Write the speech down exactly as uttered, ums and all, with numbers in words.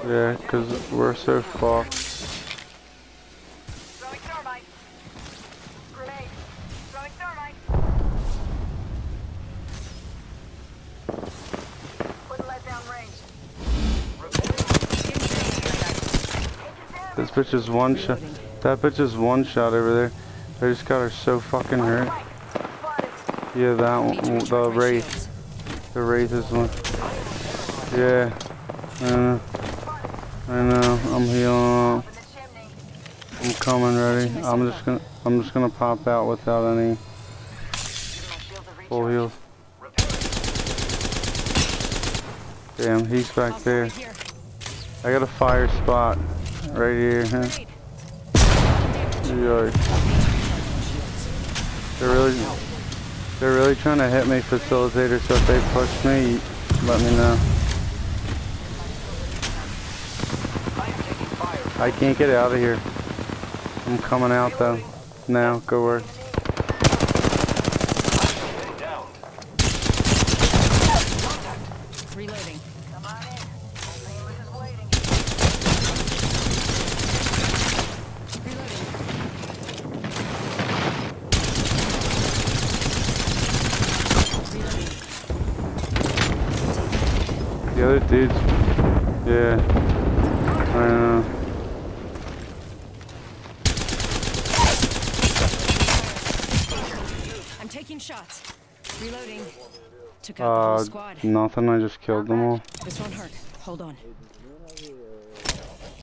Yeah, cause we're so fucked. Throwing thermite. Grenade. Throwing thermite. Putting lead down range. This bitch is one shot. That bitch is one shot over there. I just got her so fucking hurt. Yeah, that one. The Wraith. The Wraith is one. Yeah. I know. I know. I'm healing up. I'm coming ready. I'm just gonna. I'm just gonna pop out without any full heals. Damn, he's back there. I got a fire spot right here. Huh? Yikes. They're really, they're really trying to hit me, facilitator. So if they push me, let me know. I can't get out of here. I'm coming out though. Now, go work. Reloading. Come on in. Famous is waiting. The other dudes. Yeah. I know. I'm taking shots. Reloading. Took out the Uh, whole squad. nothing. I just killed them all. This won't hurt. Hold on.